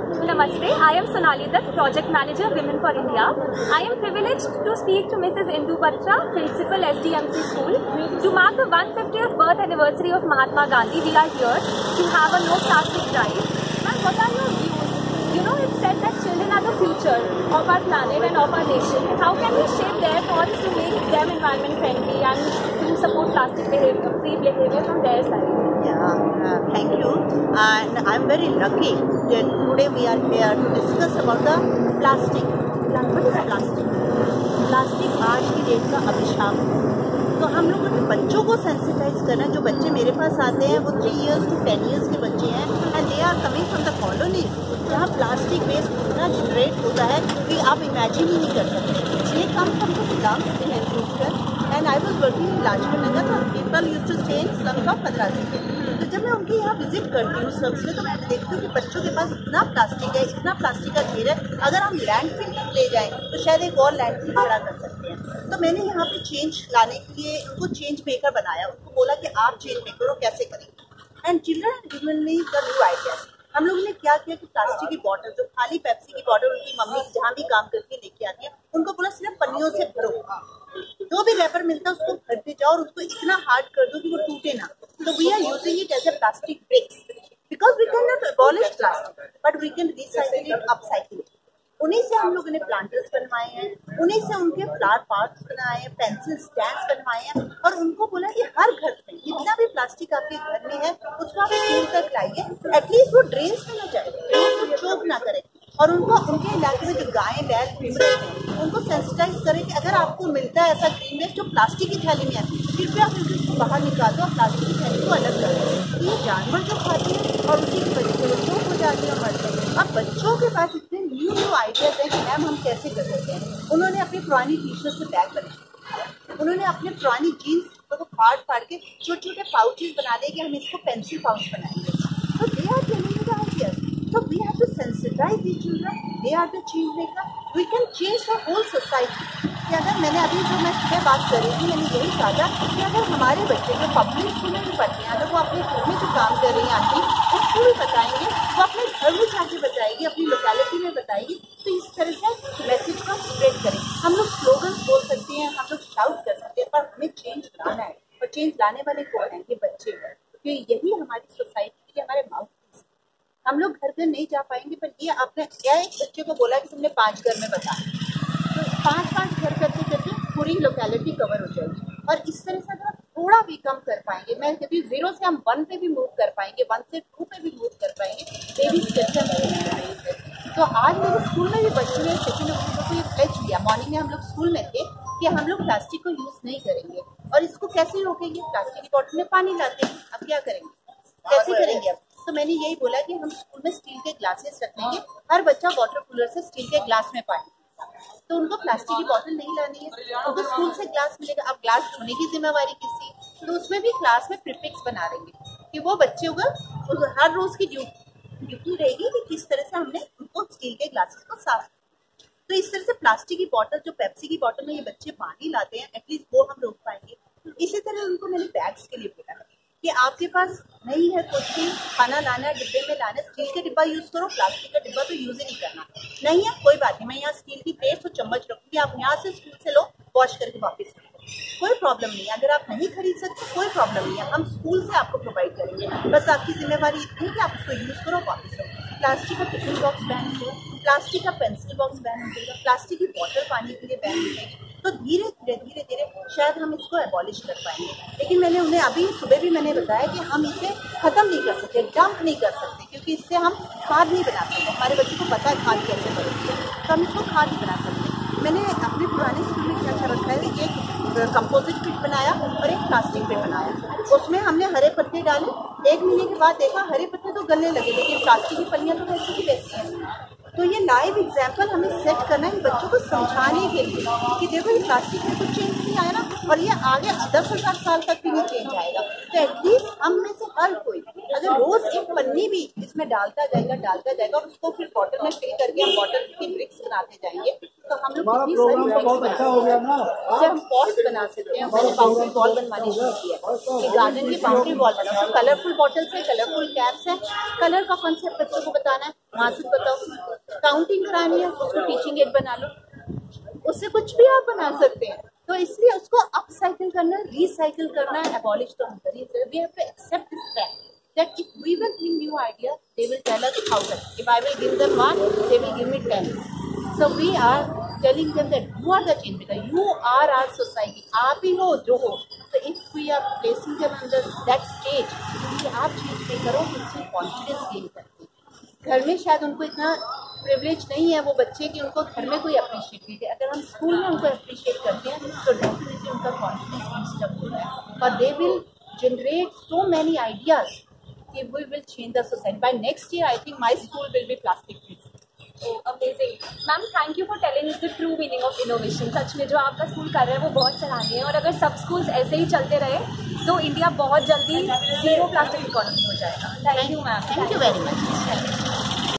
Namaste, I am Sonali Dutt, Project Manager, Women for India. I am privileged to speak to Mrs. Indu Batra, Principal SDMC School. To mark the 150th birth anniversary of Mahatma Gandhi, we are here to have a no plastic drive. Ma'am, what are your views? You know, it's said that children are the future of our planet and of our nation. How can we shape their thoughts to make them environment friendly and to support plastic free behavior from their side? Thank you. And I'm very lucky that today we are here to discuss about the plastic. What is plastic? Plastic आज की date का अभिशाप है। तो हम लोगों ने बच्चों को सेंसिटाइज करना। जो बच्चे मेरे पास आते हैं वो 3 years to 10 years के बच्चे हैं and they are coming from the colonies जहाँ प्लास्टिक वेस्ट इतना जनरेट होता है कि आप इमेजिन ही नहीं कर सकते। ये come from the slums in Andrews and I was working in Lajpat Nagar. तो people used to stay in slums of Madrasi के। तो जब मैं उनके यहाँ विजिट करती हूँ स्लम्स में तो मैं देखती हूँ कि बच्चों के पास इतना प्लास्टिक है, इतना प्लास्टिक का ढेर है। अगर हम लैंडफिल ले जाएं तो शायद एक और लैंडफिल खड़ा कर सकते हैं। तो मैंने यहाँ पे चेंज लाने के लिए उनको चेंज मेकर बनाया। उनको बोला कि आप चेंज मेकर हो, कैसे करेंगे। And children and given me the new ideas. हम लोगों ने क्या किया कि प्लास्टिक की बॉटल, जो खाली पेप्सी की बॉटल उनकी मम्मी जहाँ भी काम करके लेके आती है, उनको बोला सिर्फ पन्नियों से भरो। जो भी रैपर मिलता है उसको भरते जाओ और उसको इतना हार्ड कर दो कि वो टूटे ना। तो we are using it as a plastic bricks because we can not abolish plastic but we can recycle it, upcycle. उन्हीं से हम लोगों ने प्लांटर्स बनवाए हैं, उन्हीं से उनके फ्लावर पार्ट्स बनाए हैं, पेंसिल स्टैंड्स बनवाए हैं और उनको बोला कि हर घर में जितना भी प्लास्टिक आपके घर में है उसको आप स्कूल तक लाइए। एटलीस्ट वो ड्रेन्स में ना जाए, वो चोक ना करे। और उनको उनके इलाके में जो गायें बैल घूम रहे हैं उनको सेंसिटाइज करें कि अगर आपको मिलता है ऐसा ग्रीन वेस्ट जो प्लास्टिक की थैली में है, फिर भी आप इनको बाहर निकाल दो और प्लास्टिक की थैली को अलग कर दो। ये जानवर जो खाते हैं और उसी की वजह से वो चोक हो जाते हैं, मरते हैं। अब बच्चों के पास इतने न्यू आइडियाज हैं कि मैम हम कैसे कर सकते हैं। उन्होंने अपनी पुरानी टी शर्ट से बैग बनाए, उन्होंने अपने पुरानी जीन्स को फाड़ के छोटे छोटे पाउचेस बना लिए कि हम इसको पेंसिल पाउच बनाएंगे। तो they are telling the ideas. So we have to sensitize these children. They are the change maker. We can change the whole society. कि अगर मैंने अभी जो मैं सुबह बात कर रही थी, मैंने यही कहा था कि अगर हमारे बच्चे जो पब्लिक स्कूल में भी पढ़ते हैं, अगर वो अपने घर में जो काम कर रही हैं आंटी उसको भी बताएंगे, वो अपने घर में जाके बताएगी, अपनी लोकेलिटी में बताएगी। तो इस तरह से मैसेज को स्प्रेड करें। हम लोग स्लोगन्स बोल सकते हैं, हम लोग शाउट कर सकते हैं, पर हमें चेंज लाना है। और चेंज लाने वाले कौन है? ये बच्चे हैं। क्योंकि यही हमारी सोसाइटी के हमारे माउथ। हम लोग घर घर नहीं जा पाएंगे, पर ये आपने क्या एक बच्चे को बोला कि तुमने 5 घर में बताया, तो 5 घर करते करते पूरी लोकेलिटी कवर हो जाएगी। और इस तरह से अगर थोड़ा भी कम कर पाएंगे, मैं कहती हूँ 0 से हम 1 पे भी मूव कर पाएंगे, 1 से 2 पे भी मूव कर पाएंगे, बेबी स्टेप्स। तो आज मेरे स्कूल में भी बच्चों ने सेकेंड को ये प्लेज लिया। मॉर्निंग में हम लोग स्कूल में थे कि हम लोग प्लास्टिक को यूज नहीं करेंगे। और इसको कैसे रोकेंगे? प्लास्टिक की बॉटल में पानी लाते हैं, अब क्या करेंगे, कैसे करेंगे? अब तो मैंने यही बोला कि हम स्कूल में स्टील के ग्लासेस रखेंगे, हर बच्चा वाटर कूलर से स्टील के ग्लास में पानी। तो उनको प्लास्टिक की बोतल नहीं लानी है, उनको स्कूल से ग्लास मिलेगा। अब ग्लास धोने की जिम्मेवारी किसकी? तो उसमें भी क्लास में प्रीफिक्स बना देंगे कि वो बच्चों को हर रोज की ड्यूटी रहेगी कि किस तरह से हमने उनको स्टील के ग्लासेस को साफ। तो इस तरह से प्लास्टिक की बोतल, जो पेप्सी की बोतल में ये बच्चे पानी लाते हैं, एटलीस्ट वो हम रोक पाएंगे। इसी तरह उनको मैंने बैग्स के लिए बोला कि आपके पास नहीं है कुछ भी खाना लाना, डिब्बे में लाना, स्टील के डिब्बा यूज करो, प्लास्टिक का डिब्बा तो यूज ही नहीं करना। नहीं है कोई बात नहीं, मैं यहाँ स्टील की प्लेट और चम्मच रखूंगी, आप यहाँ से स्कूल से लो, वॉश करके वापस रखो, कोई प्रॉब्लम नहीं है। अगर आप नहीं खरीद सकते कोई प्रॉब्लम नहीं है, हम स्कूल से आपको प्रोवाइड करेंगे। बस आपकी जिम्मेवारी इतनी है कि आप उसको यूज करो, वापस रखो। प्लास्टिक का टिफिन बॉक्स बैन हो, प्लास्टिक का पेंसिल बॉक्स बैन हो जाएगा, प्लास्टिक की बॉटल पानी के लिए बैन हो जाएगी। तो धीरे धीरे शायद हम इसको एबॉलिश कर पाएंगे। लेकिन मैंने उन्हें अभी सुबह भी मैंने बताया कि हम इसे खत्म नहीं कर सकते, डंप नहीं कर सकते, क्योंकि इससे हम खाद नहीं बना सकते। हमारे बच्चों को पता है खाद कैसे बनती है, तो हम इसको खाद नहीं बना सकते। मैंने अपने पुराने स्कूल में क्या रखा है, एक कंपोजिट पिट बनाया और एक प्लास्टिक पिट बनाया। उसमें हमने हरे पत्ते डाले। 1 महीने के बाद देखा हरे पत्ते तो गलने लगे, लेकिन प्लास्टिक की पन्नियाँ तो वैसी की वैसी हैं। तो ये लाइव एग्जाम्पल हमें सेट करना है बच्चों को समझाने के लिए कि देखो ये प्लास्टिक में कुछ चेंज नहीं आया ना, और ये आगे 10,000 साल तक भी नहीं चेंज आएगा। तो एटलीस्ट हम में से हर कोई अगर रोज एक पन्नी भी इसमें डालता जाएगा और उसको फिर बॉटल में फिल करके हम बॉटल की ब्रिक्स बनाते जाएंगे, तो हम लोग कितनी सारी ब्रिक्स बना सकते हैं। उससे हम पॉट्स बना सकते हैं। मैंने बाउंड्री वॉल बनवानी शुरू की है कि गार्डन की बाउंड्री वॉल बनाओ। कलरफुल बॉटल्स है, कलरफुल कैप्स है, कलर का कॉन्सेप्ट बच्चों को बताना है। वहाँ से बताओ, काउंटिंग करानी है उसको टीचिंग एड बना लो, उससे कुछ भी आप बना सकते हैं। तो इसलिए उसको अपसाइकिल करना, रिसाइकिल करना, एबॉलिश तो हम कर ही सकते। We have to accept this fact that if we will bring new idea, they will tell us 1,000. If I will give them 1, they will give me 10. So we are telling them that you are the change maker, you are our society, आप ही हो जो हो। So if we are placing them under that stage, कि आप change maker हो, उससे confidence gain करते हैं। घर में शायद उनको इतना प्रिविलेज नहीं है वो बच्चे कि उनको घर में कोई अप्रिशिएट करे। अगर हम स्कूल में उनको अप्रिशिएट करते हैं तो डेफिनेटली उनका कॉन्फिडेंस बूस्ट अप होता है और they will generate so many ideas कि we will change the society. By next year, I think my school will be plastic free. Oh, amazing. Ma'am, thank you for telling us the true meaning of innovation. सच में जो आपका school कर रहा है वो बहुत सराहनीय है और अगर सब स्कूल्स ऐसे ही चलते रहे तो इंडिया बहुत जल्दी जीरो प्लास्टिक इकोनॉमी हो जाएगा। Thank you ma'am. Thank you very much.